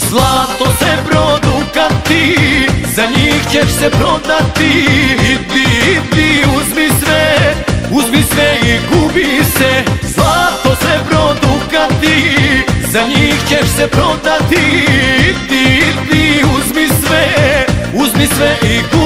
Zlato srebro Dukati, za njih ćeš se prodati. Idi, uzmi sve i gubi se. Zlato srebro Dukati, za njih ćeš se prodati. Idi, uzmi sve i gubi se.